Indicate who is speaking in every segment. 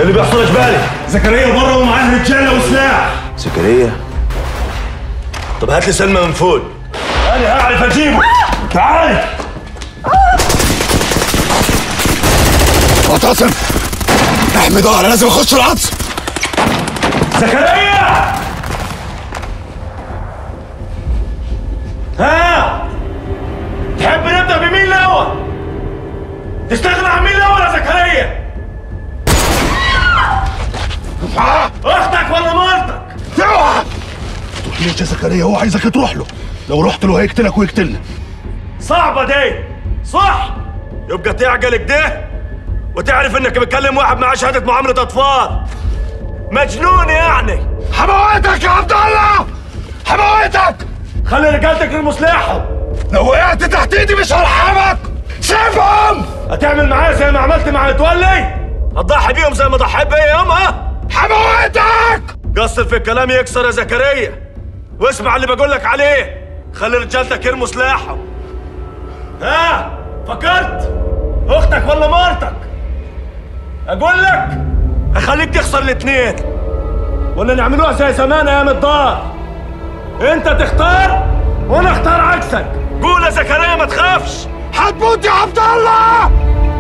Speaker 1: اللي بيحصل جبالي؟ زكريا بره ومعاه رجاله وسلاح.
Speaker 2: زكريا؟
Speaker 1: طب هات لي سلمى من فوق. انا هعرف اجيبه. تعال.
Speaker 3: معتصم احمي ظهري، لازم اخش العطس.
Speaker 1: زكريا! ها؟ تحب نبدا بمين الاول؟ تشتغل على مين الاول يا زكريا؟ اختك ولا مرتك؟
Speaker 3: اوعى تروح ليش يا زكريا؟ هو عايزك تروح له، لو رحت له هيقتلك ويقتلنا.
Speaker 1: صعبة دي، صح؟ يبقى تعقل كده وتعرف انك بتكلم واحد معاه شهادة معاملة اطفال. مجنون يعني.
Speaker 3: حموتك يا عبد الله، حموتك.
Speaker 1: خلي رجالتك يرموا سلاحهم.
Speaker 3: لو وقعت تحت ايدي مش هرحمك. سيبهم.
Speaker 1: هتعمل معايا زي ما عملت مع متولي؟ هتضحي بيهم زي ما ضحيت بيا يومها؟
Speaker 3: حموتك.
Speaker 1: قصر في الكلام يكسر يا زكريا، واسمع اللي بقولك عليه. خلي رجالتك يرموا سلاحهم. ها؟ فكرت؟ اختك ولا مرتك؟ اقول لك اخليك تخسر الاثنين، ولا نعملوها زي زمان ايام الدار. انت تختار وانا اختار عكسك. قول يا زكريا ما تخافش.
Speaker 3: هتموت يا عبد الله.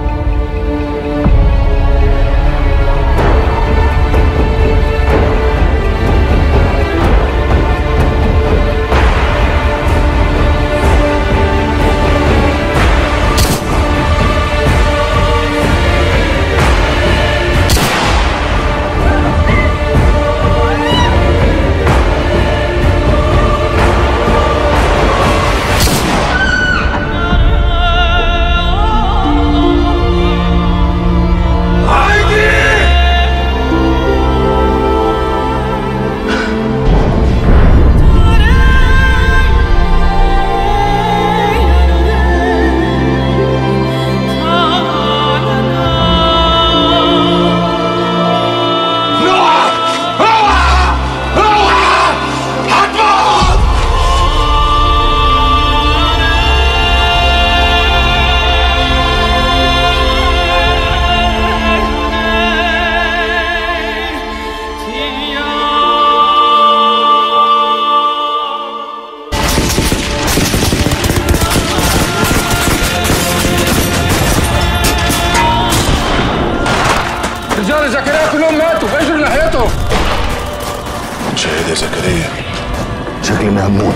Speaker 4: رجال زكريا كلهم ماتوا، اجروا ناحيته.
Speaker 3: شاهد يا زكريا، شكلنا هنموت.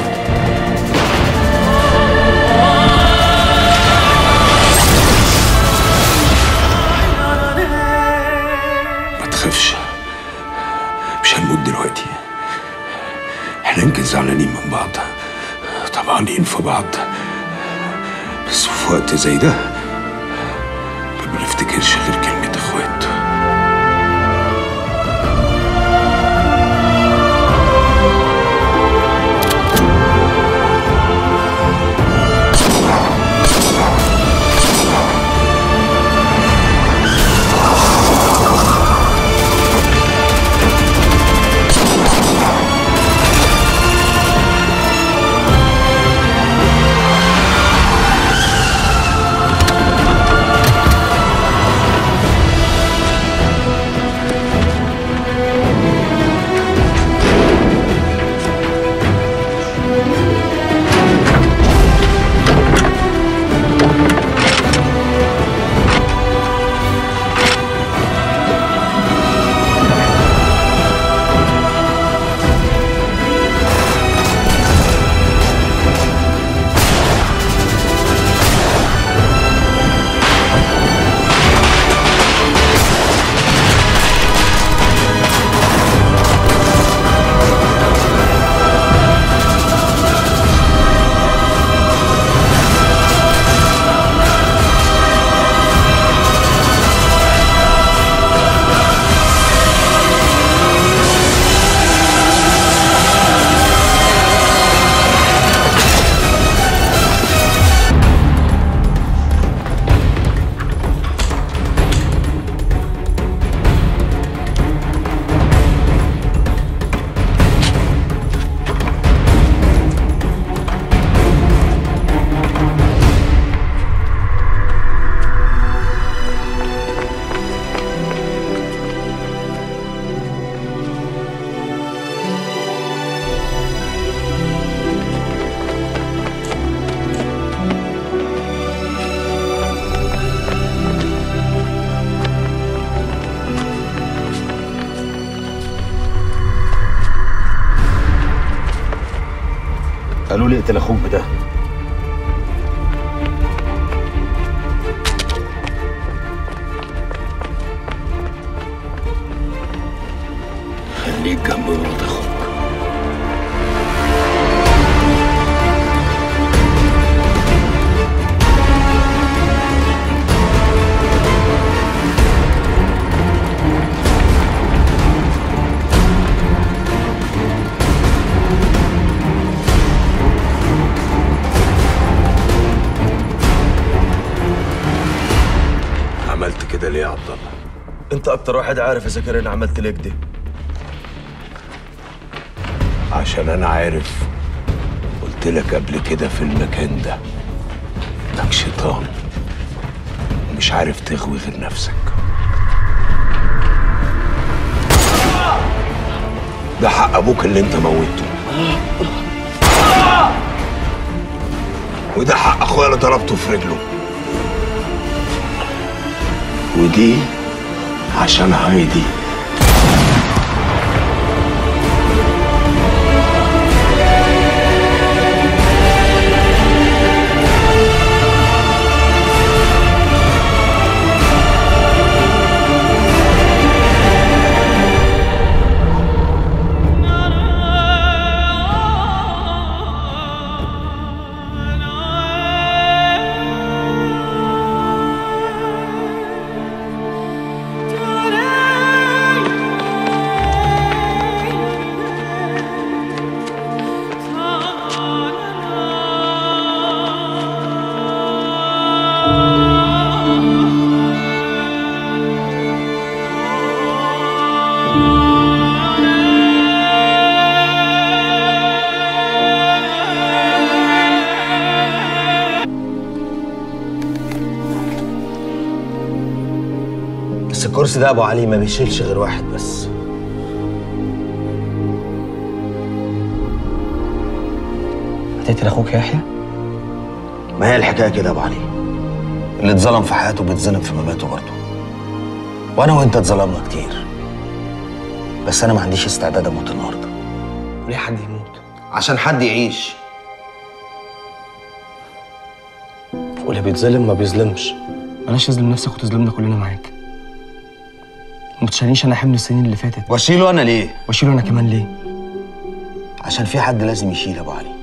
Speaker 5: ما تخافش، مش هنموت دلوقتي. احنا يمكن زعلانين من بعض، طمعانين في بعض، بس في وقت زي ده ما بنفتكرش غير كلمة اخوات.
Speaker 3: قالوا لي اقتل اخوك بده. خليك جنب مرات اخوك.
Speaker 5: عملت كده ليه يا عبد الله؟
Speaker 1: انت اكتر واحد عارف يا زكريا انا عملت ليه كده.
Speaker 5: عشان انا عارف، قلت لك قبل كده في المكان ده انك شيطان ومش عارف تغوي غير نفسك. ده حق ابوك اللي انت موته، وده حق اخويا اللي ضربته في رجله، ودي عشان هايدي.
Speaker 2: بس الكرسي ده ابو علي ما بيشيلش غير واحد بس.
Speaker 6: هتقتل اخوك يا يحيى؟
Speaker 2: ما هي الحكايه كده يا ابو علي، اللي اتظلم في حياته بيتظلم في مماته برضه. وانا وانت اتظلمنا كتير، بس انا ما عنديش استعداد اموت النهارده.
Speaker 6: وليه حد يموت؟
Speaker 2: عشان حد يعيش.
Speaker 6: واللي بيتظلم ما بيظلمش. بلاش تظلم نفسك وتظلمنا كلنا معاك. ما تشيلنيش انا حمل السنين اللي فاتت.
Speaker 2: واشيله انا ليه؟
Speaker 6: واشيله انا كمان ليه؟
Speaker 2: عشان في حد لازم يشيل يا ابو علي.